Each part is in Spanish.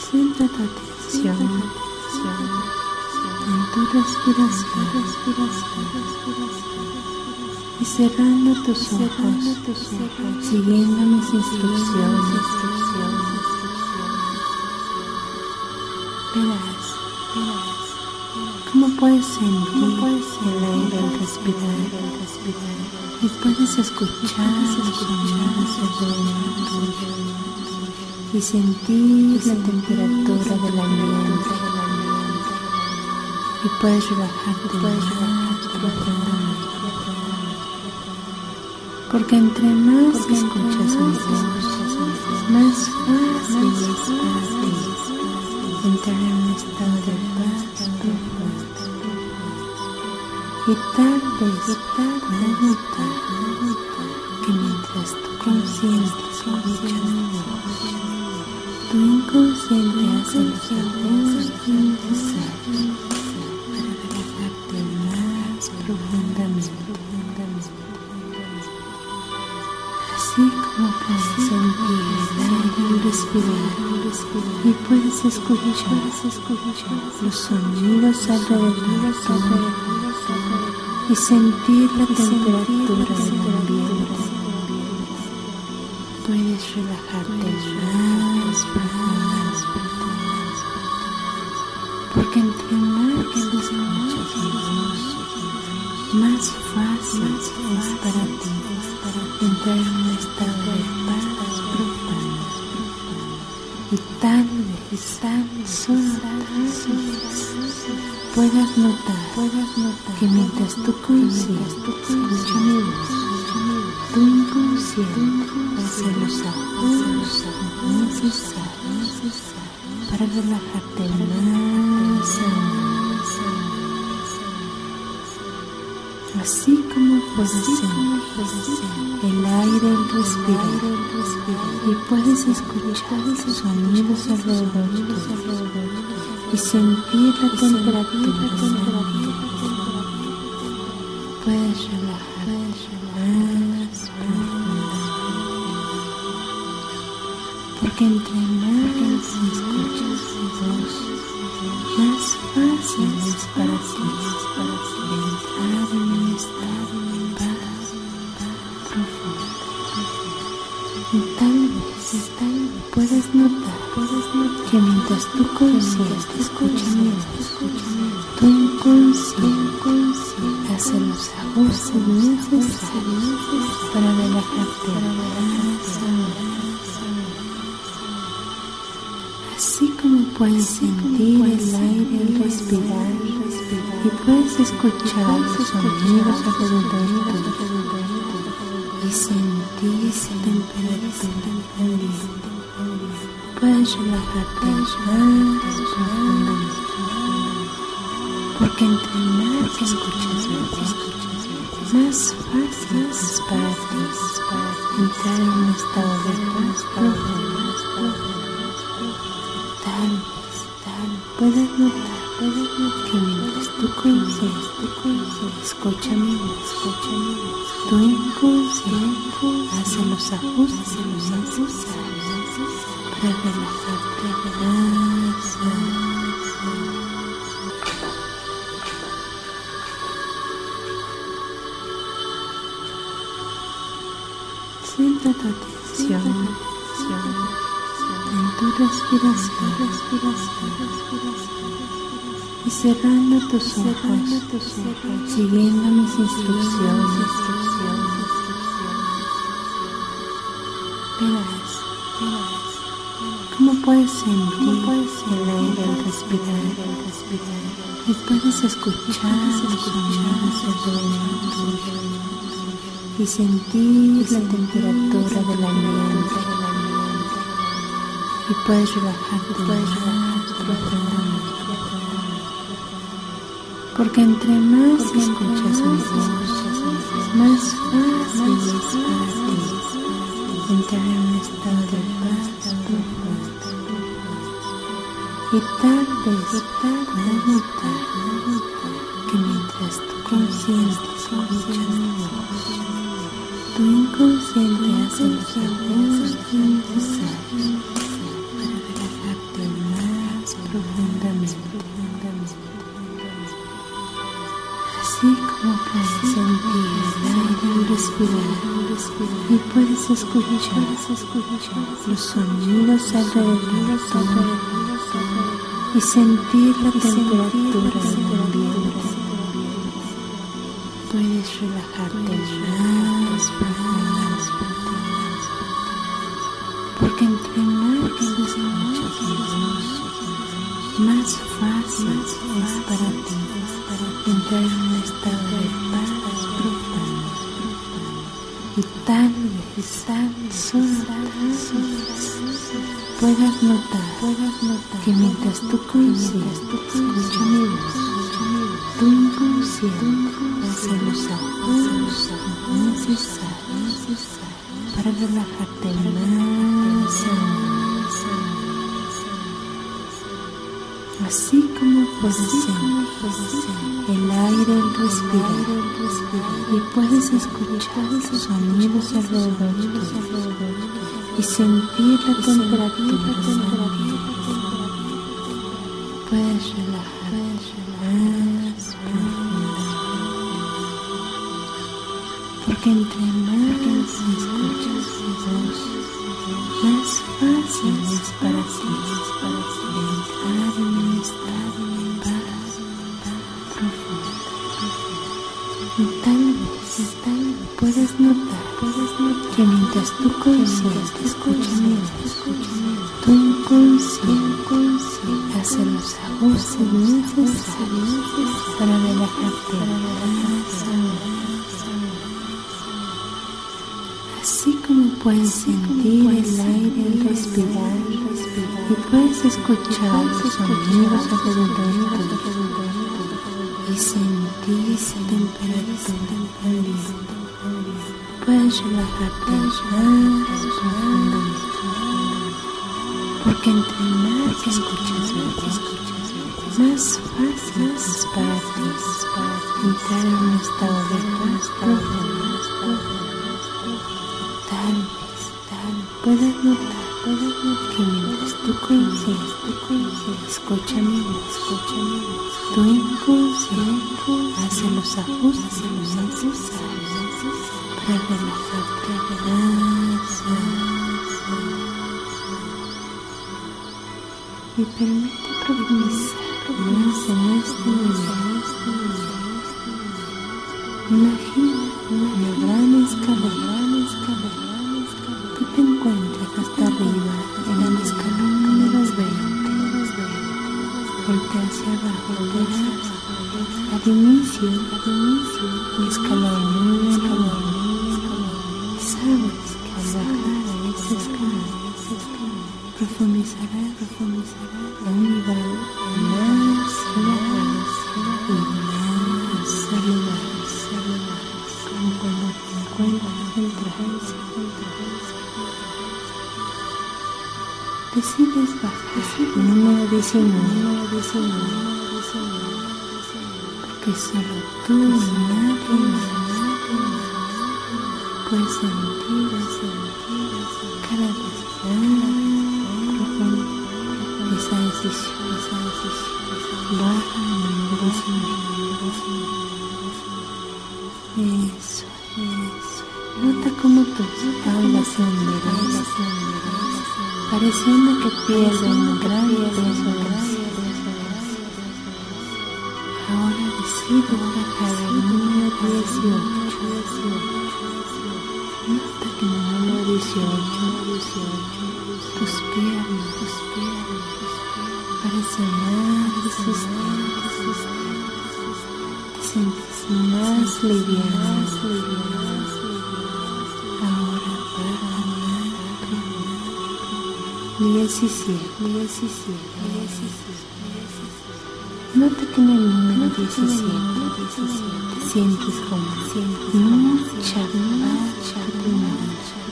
Centra tu atención en tu respiración y cerrando tus ojos, siguiendo mis instrucciones, verás cómo puedes sentir el aire al respirar y puedes escuchar los sonidos alrededor tuyo y sentir la temperatura del ambiente y puedes relajarte más profundamente, porque entre más escuchas mi voz, más fácil es para ti entrar en un estado de paz profundo. Y tal vez puedas notar que mientras tu consciente escucha mi voz, tu inconsciente hace los ajustes necesarios para relajarte más profundamente. Así como puedes sentir el aire al respirar y puedes escuchar los sonidos alrededor tuyo y sentir la temperatura del ambiente, puedes relajarte más profundamente, porque entre más que escuchas mi voz, más fácil es para ti entrar en un estado de paz profundo. Y tal vez, solo tal vez, puedas notar que mientras tu consciente escucha mi voz, tu inconsciente hace los ajustes necesarios para relajarte más aún. Así como puedes sentir el aire al respirar y puedes escuchar esos sonidos alrededor tuyo y sentir la temperatura del ambiente, puedes relajarte más profundamente, porque entre más escuchas mi voz, más fácil es para ti entrar en un estado de paz profundo. Y tal vez puedes notar que mientras tu consciente escucha mi voz, tu inconsciente hace los ajustes necesarios para relajarte más aún. Así como puedes sentir el aire al respirar y puedes escuchar los sonidos alrededor tuyo y sentir esa temperatura del ambiente, puedes relajarte más profundamente, porque entre más escuchas mi voz, más fácil es para ti entrar en un estado de paz profundo. Tal vez puedes notar que mientras tu consciente escucha mi voz, tu inconsciente hace los ajustes necesarios para relajarte más. Centra tu atención en tu respiración y cerrando tus ojos, siguiendo mis instrucciones, verás cómo puedes sentir el aire al respirar y puedes escuchar los sonidos alrededor tuyo y sentir la temperatura del ambiente y puedes relajarte más profundamente, porque entre más escuchas mi voz, más fácil es para ti entrar en un estado de paz profundo. Y tal vez puedas notar que mientras tu consciente escucha mi voz, tu inconsciente hace los ajustes necesarios para relajarte más como puedes sentir el aire al respirar y puedes escuchar los sonidos alrededor tuyo y sentir la temperatura del ambiente. Puedes relajarte más profundamente, porque entre más escuchas mi voz, más fácil es para ti entrar en un estado de paz profundo. Y tal vez, puedas notar que mientras tu consciente escucha mi voz, tu inconsciente hace los ajustes necesarios para relajarte más aún. Así como puedes sentir el aire al respirar y puedes escuchar los sonidos alrededor tuyo y sentir la temperatura del ambiente, puedes relajarte más profundamente, porque entre más escuchas mi voz, más fácil es para ti entrar en un estado de paz profundo. Y tal vez puedes notar que mientras tu consciente escucha mi voz, tu inconsciente hace los ajustes necesarios para relajarte más aún. Así como puedes sentir el aire al respirar y puedes escuchar los sonidos alrededor tuyo y sentir esa temperatura ambiente, puedes relajarte más profundamente, porque entre más escuchas mi voz, más fácil es para ti entrar en un estado de paz profundo. Tal vez puedas notar que mientras tu consciente escucha mi voz, tu inconsciente hace los ajustes necesarios para relajarte más. Y permite profundizar más en este nivel. Imagina una gran escalera. Tú te encuentras hasta arriba en el escalón número 20. Voltea hacia abajo, verás al inicio un escalón número 1. Sabes que al bajar a ese escalón profundizarás a un nivel más relajado y más saludable, como cuando te encuentras en trance. Decides bajar número 19, porque solo tú y nadie más puedes sentir cada vez más profundo esa decisión. Baja número 19. Eso. Nota cómo tu espalda se endereza, pareciendo que pierde un gran peso. Ahora decides bajar al número 18. Nota que en el número 18 tus piernas parecen más resistentes. Te sientes más liviana. Ahora baja más. 17. Nota que en el número 17 te sientes como mucha paz.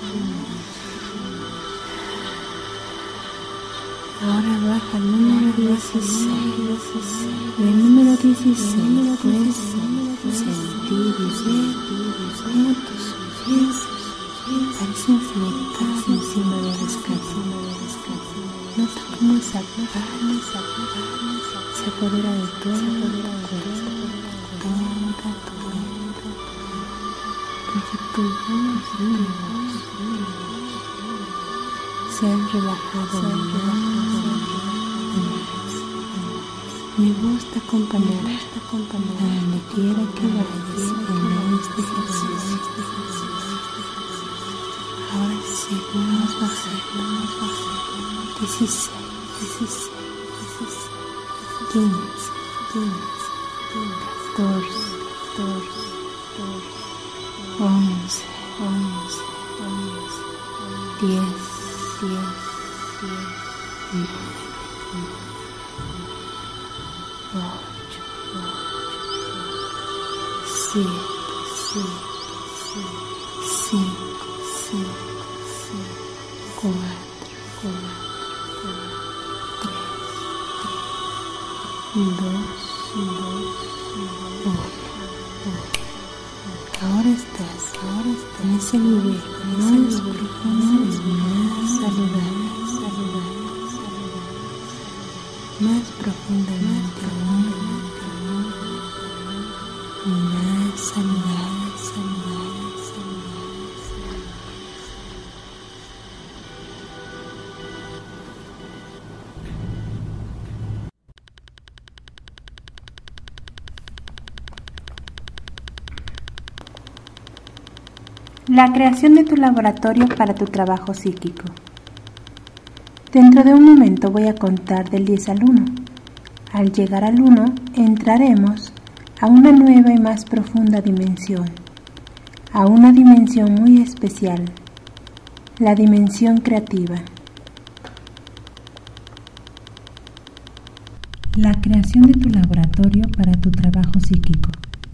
Ahora baja al número 16. En el número 16 puedes sentir y ver cómo tus pies parecen flotar encima de la escalera. Nota cómo esa paz se apodera de todo tu cuerpo, toda tu vida. tu voz. Se han relajado mi voz te acompañará a donde quiera que vayas en este ejercicio. Ahora seguimos bajando. 16, 15, 14, 11, 10, 7, 5, 4, 3, 2, 1. Ahora estás en ese nivel más profundo y más saludable. Más profundamente aún, más saludable. La creación de tu laboratorio para tu trabajo psíquico. Dentro de un momento voy a contar del 10 al 1. Al llegar al 1, entraremos a una nueva y más profunda dimensión, a una dimensión muy especial, la dimensión creativa. La creación de tu laboratorio para tu trabajo psíquico.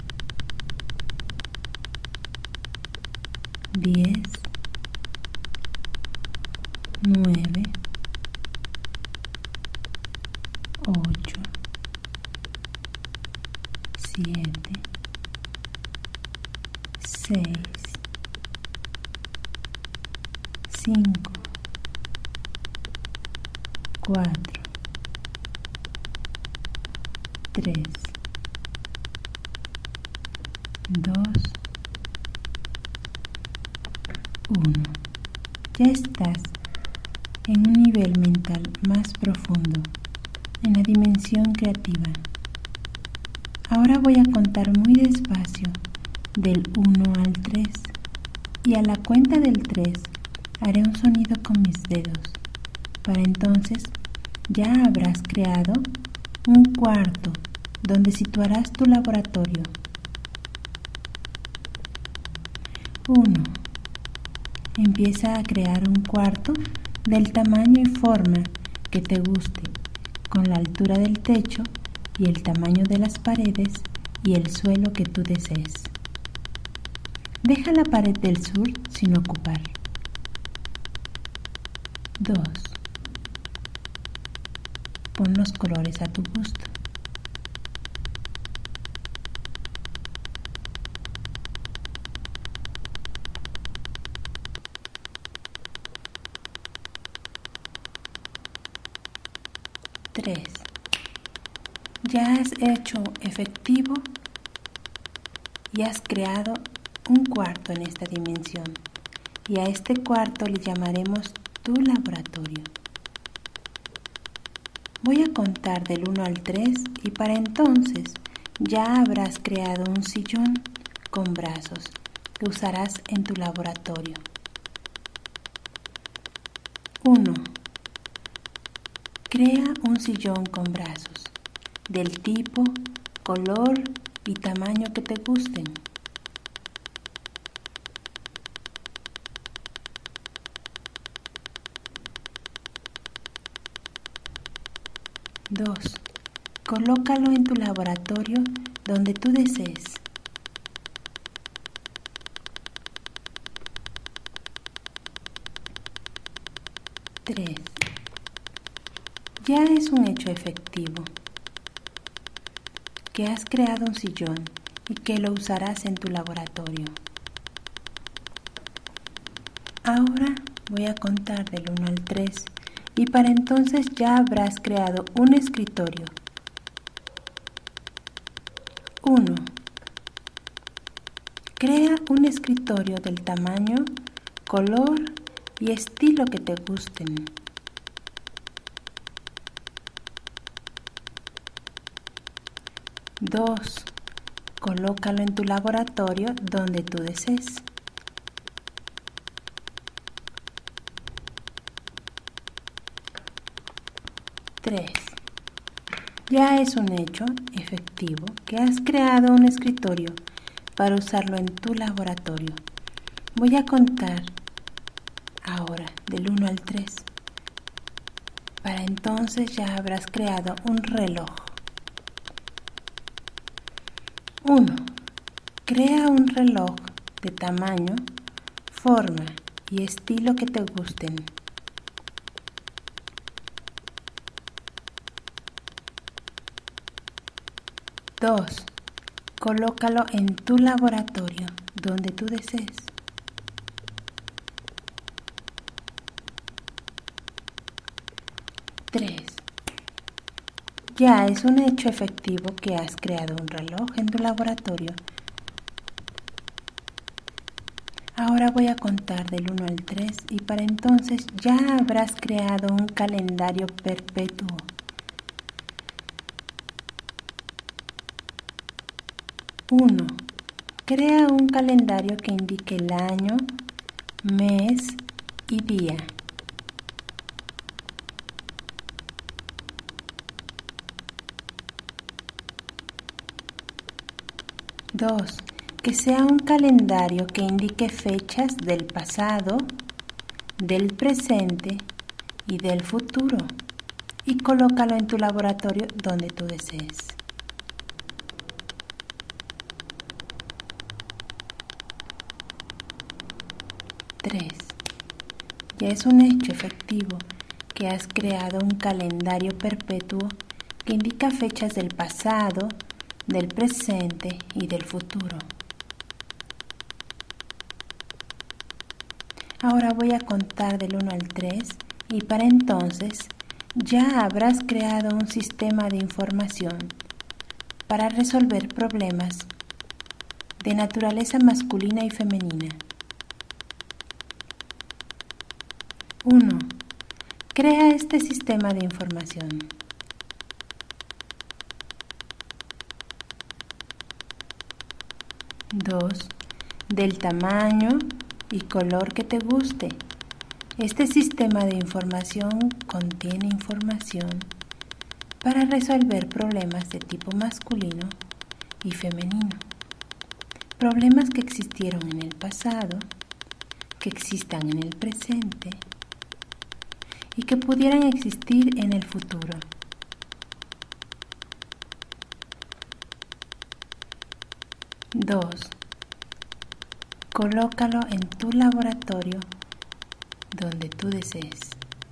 10, 9, 8, 7, 6, 5, 4, 3, 2, 1. Ya estás en un nivel mental más profundo, en la dimensión creativa. Ahora voy a contar muy despacio, del 1 al 3, y a la cuenta del 3 haré un sonido con mis dedos. Para entonces ya habrás creado un cuarto donde situarás tu laboratorio. 1. Empieza a crear un cuarto del tamaño y forma que te guste, con la altura del techo y el tamaño de las paredes y el suelo que tú desees. Deja la pared del sur sin ocupar. 2. Pon los colores a tu gusto. 3. Ya has hecho efectivo y has creado un cuarto en esta dimensión, y a este cuarto le llamaremos tu laboratorio. Voy a contar del 1 al 3 y para entonces ya habrás creado un sillón con brazos que usarás en tu laboratorio. 1. Crea un sillón con brazos, del tipo, color y tamaño que te gusten. 2. Colócalo en tu laboratorio donde tú desees. 3. Ya es un hecho efectivo que has creado un sillón y que lo usarás en tu laboratorio. Ahora voy a contar del 1 al 3 y para entonces ya habrás creado un escritorio. 1. Crea un escritorio del tamaño, color y estilo que te gusten. 2. Colócalo en tu laboratorio donde tú desees. 3. Ya es un hecho efectivo que has creado un escritorio para usarlo en tu laboratorio. Voy a contar ahora del 1 al 3. Para entonces ya habrás creado un reloj. 1. Crea un reloj de tamaño, forma y estilo que te gusten. 2. Colócalo en tu laboratorio donde tú desees. 3. Ya es un hecho efectivo que has creado un reloj en tu laboratorio. Ahora voy a contar del 1 al 3 y para entonces ya habrás creado un calendario perpetuo. 1. Crea un calendario que indique el año, mes y día. 2. Que sea un calendario que indique fechas del pasado, del presente y del futuro, y colócalo en tu laboratorio donde tú desees. 3. Ya es un hecho efectivo que has creado un calendario perpetuo que indica fechas del pasado, del presente y del futuro. Ahora voy a contar del 1 al 3 y para entonces ya habrás creado un sistema de información para resolver problemas de naturaleza masculina y femenina. 1. Crea este sistema de información. 2. Del tamaño y color que te guste. Este sistema de información contiene información para resolver problemas de tipo masculino y femenino. Problemas que existieron en el pasado, que existan en el presente y que pudieran existir en el futuro. 2. Colócalo en tu laboratorio donde tú desees.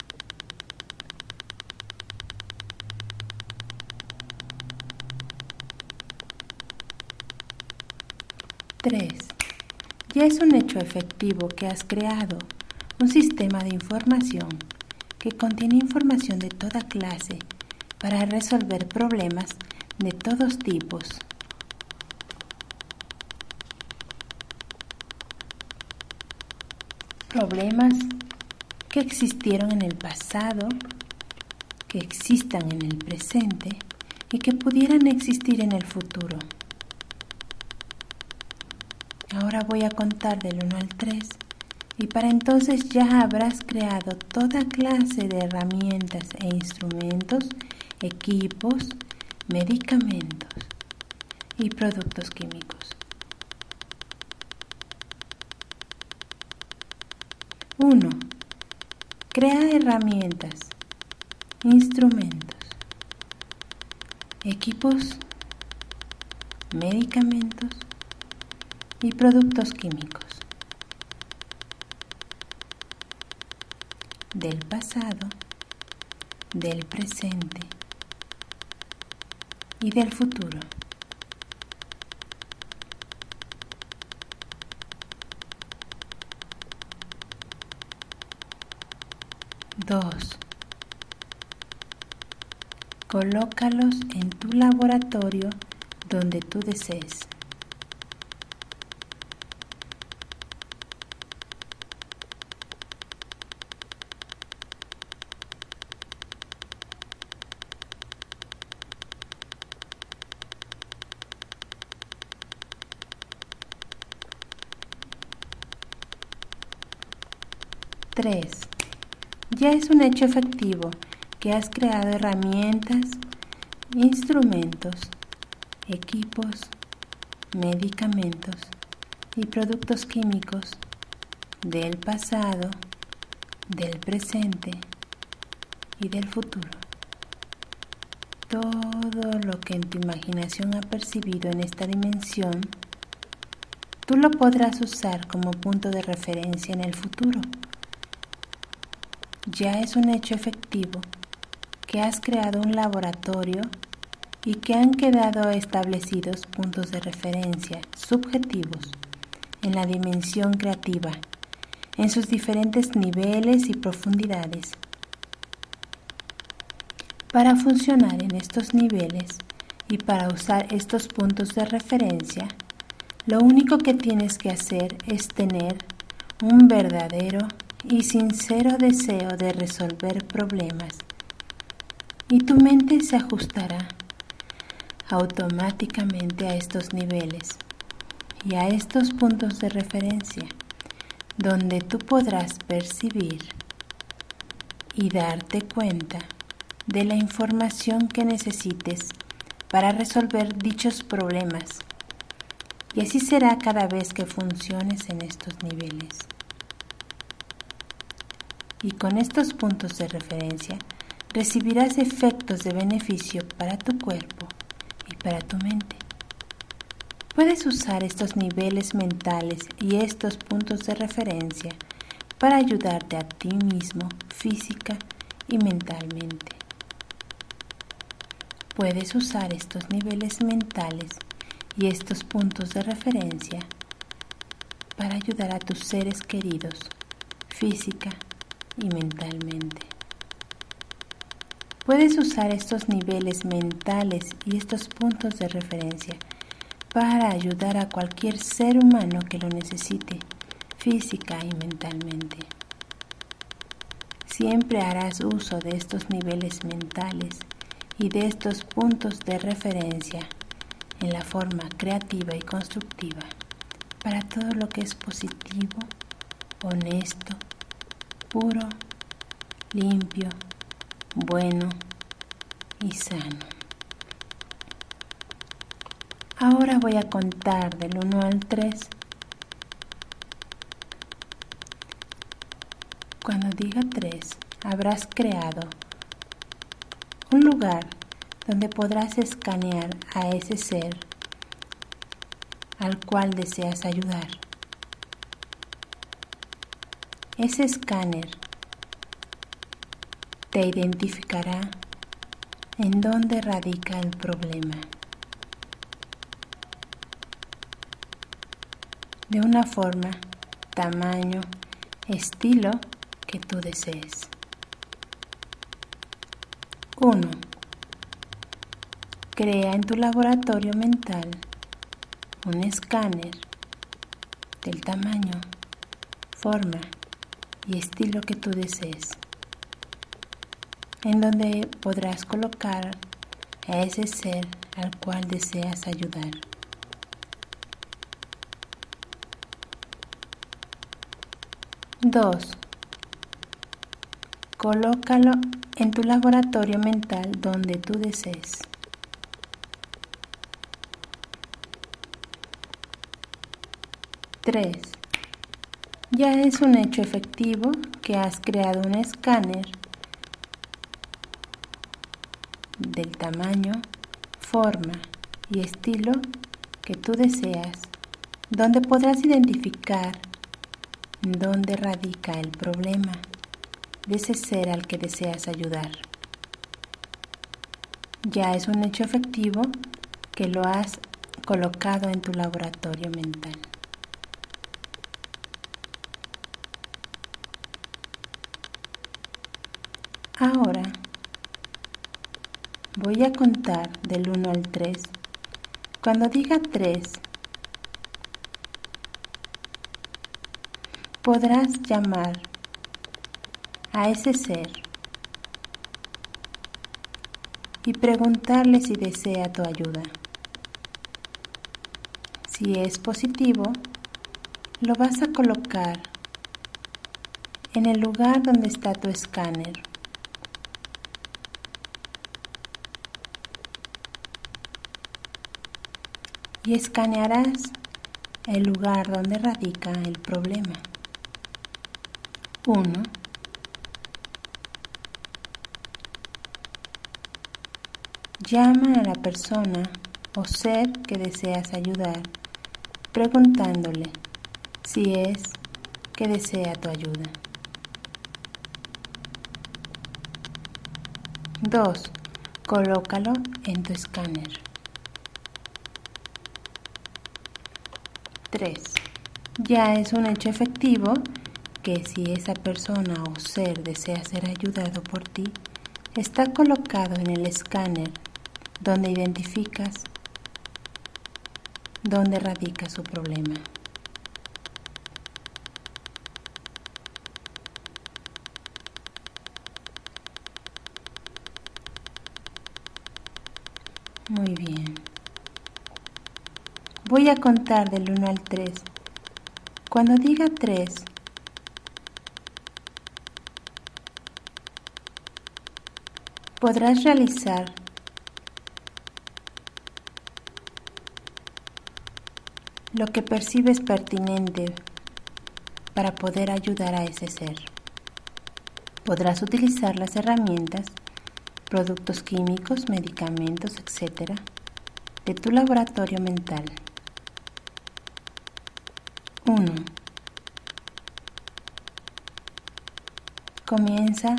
3. Ya es un hecho efectivo que has creado un sistema de información que contiene información de toda clase para resolver problemas de todos tipos. Problemas que existieron en el pasado, que existan en el presente y que pudieran existir en el futuro. Ahora voy a contar del 1 al 3 y para entonces ya habrás creado toda clase de herramientas e instrumentos, equipos, medicamentos y productos químicos. 1. Crea herramientas, instrumentos, equipos, medicamentos y productos químicos del pasado, del presente y del futuro. 2. Colócalos en tu laboratorio donde tú desees. 3. Ya es un hecho efectivo que has creado herramientas, instrumentos, equipos, medicamentos y productos químicos del pasado, del presente y del futuro. Todo lo que en tu imaginación ha percibido en esta dimensión, tú lo podrás usar como punto de referencia en el futuro. Ya es un hecho efectivo que has creado un laboratorio y que han quedado establecidos puntos de referencia subjetivos en la dimensión creativa, en sus diferentes niveles y profundidades. Para funcionar en estos niveles y para usar estos puntos de referencia, lo único que tienes que hacer es tener un verdadero y sincero deseo de resolver problemas, y tu mente se ajustará automáticamente a estos niveles y a estos puntos de referencia, donde tú podrás percibir y darte cuenta de la información que necesites para resolver dichos problemas. Y así será cada vez que funciones en estos niveles. Y con estos puntos de referencia recibirás efectos de beneficio para tu cuerpo y para tu mente. Puedes usar estos niveles mentales y estos puntos de referencia para ayudarte a ti mismo física y mentalmente. Puedes usar estos niveles mentales y estos puntos de referencia para ayudar a tus seres queridos física y mentalmente. Puedes usar estos niveles mentales y estos puntos de referencia para ayudar a cualquier ser humano que lo necesite física y mentalmente. Siempre harás uso de estos niveles mentales y de estos puntos de referencia en la forma creativa y constructiva para todo lo que es positivo, honesto, puro, limpio, bueno y sano. Ahora voy a contar del 1 al 3. Cuando diga 3, habrás creado un lugar donde podrás escanear a ese ser al cual deseas ayudar. Ese escáner te identificará en dónde radica el problema, de una forma, tamaño, estilo que tú desees. 1. Crea en tu laboratorio mental un escáner del tamaño, forma y estilo que tú desees, en donde podrás colocar a ese ser al cual deseas ayudar. 2. Colócalo en tu laboratorio mental donde tú desees. 3. Ya es un hecho efectivo que has creado un escáner del tamaño, forma y estilo que tú deseas, donde podrás identificar dónde radica el problema de ese ser al que deseas ayudar. Ya es un hecho efectivo que lo has colocado en tu laboratorio mental. Ahora voy a contar del 1 al 3. Cuando diga 3, podrás llamar a ese ser y preguntarle si desea tu ayuda. Si es positivo, lo vas a colocar en el lugar donde está tu escáner. Y escanearás el lugar donde radica el problema. 1. Llama a la persona o ser que deseas ayudar, preguntándole si es que desea tu ayuda. 2. Colócalo en tu escáner. 3. Ya es un hecho efectivo que si esa persona o ser desea ser ayudado por ti, está colocado en el escáner donde identificas dónde radica su problema. Muy bien. Voy a contar del 1 al 3. Cuando diga 3, podrás realizar lo que percibes pertinente para poder ayudar a ese ser. Podrás utilizar las herramientas, productos químicos, medicamentos, etc. de tu laboratorio mental. 1. Comienza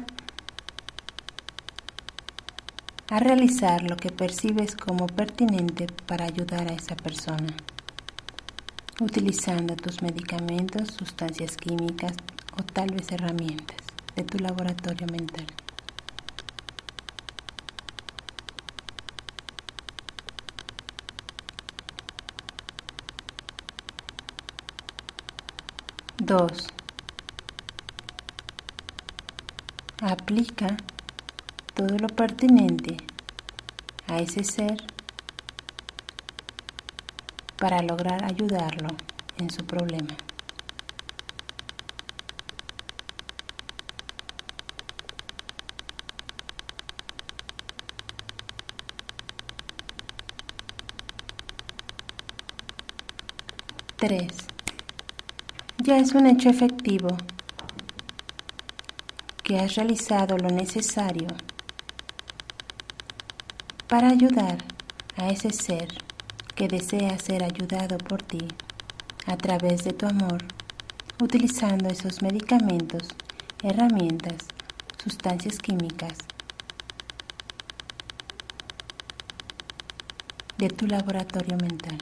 a realizar lo que percibes como pertinente para ayudar a esa persona, utilizando tus medicamentos, sustancias químicas o tal vez herramientas de tu laboratorio mental. 2. Aplica todo lo pertinente a ese ser para lograr ayudarlo en su problema. 3. Ya es un hecho efectivo que has realizado lo necesario para ayudar a ese ser que desea ser ayudado por ti a través de tu amor, utilizando esos medicamentos, herramientas, sustancias químicas de tu laboratorio mental.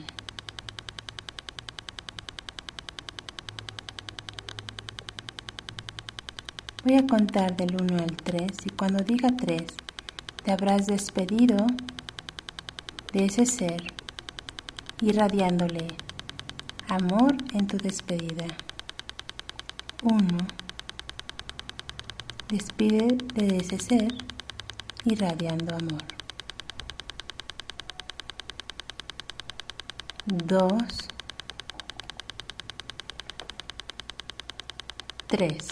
Voy a contar del 1 al 3 y cuando diga 3 te habrás despedido de ese ser, irradiándole amor en tu despedida. 1. Despídete de ese ser irradiando amor. 2. 3.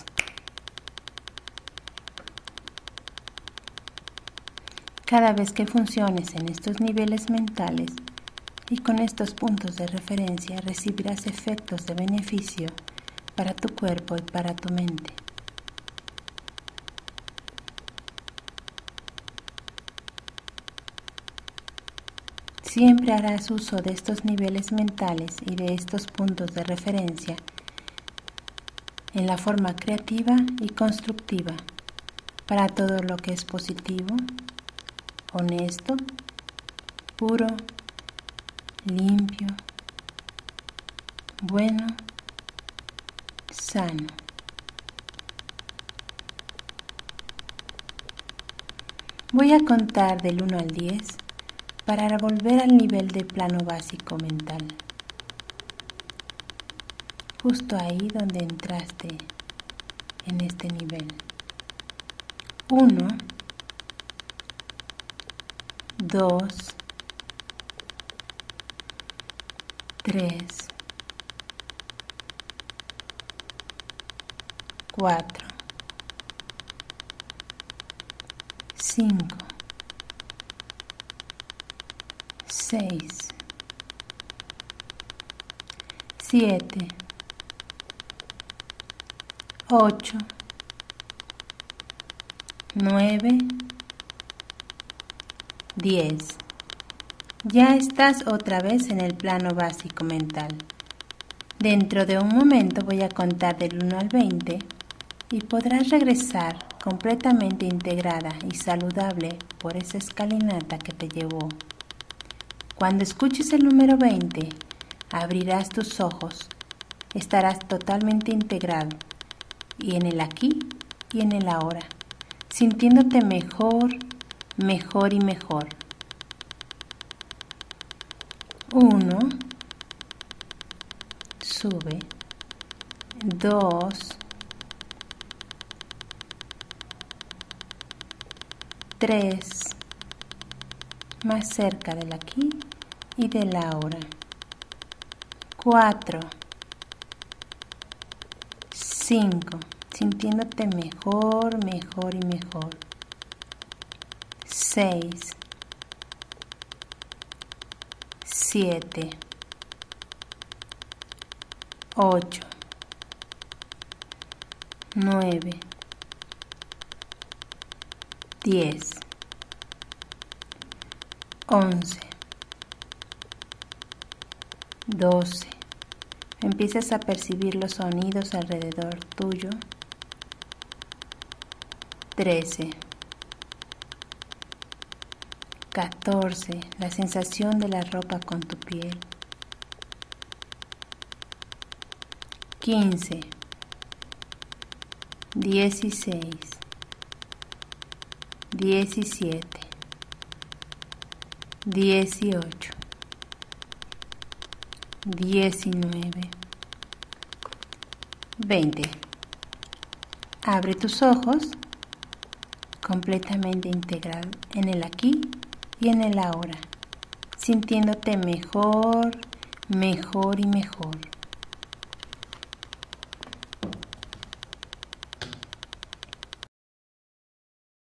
Cada vez que funciones en estos niveles mentales y con estos puntos de referencia recibirás efectos de beneficio para tu cuerpo y para tu mente. Siempre harás uso de estos niveles mentales y de estos puntos de referencia en la forma creativa y constructiva para todo lo que es positivo, honesto, puro, limpio, bueno, sano. Voy a contar del 1 al 10 para volver al nivel de plano básico mental. Justo ahí donde entraste en este nivel. 1, 2, 3, 4, 5, 6, 7, 8, 9, 10. Ya estás otra vez en el plano básico mental. Dentro de un momento voy a contar del 1 al 20 y podrás regresar completamente integrada y saludable por esa escalinata que te llevó. Cuando escuches el número 20, abrirás tus ojos, estarás totalmente integrado y en el aquí y en el ahora, sintiéndote mejor, mejor y mejor. 1, sube. 2, 3, más cerca del aquí y del ahora. 4, 5, sintiéndote mejor, mejor y mejor. 6, 7, 8, 9, 10, 11, 12. Empiezas a percibir los sonidos alrededor tuyo. 13, 14. La sensación de la ropa con tu piel. 15, 16, 17, 18, 19, 20. Abre tus ojos completamente integrado en el aquí y en el ahora, sintiéndote mejor, mejor y mejor.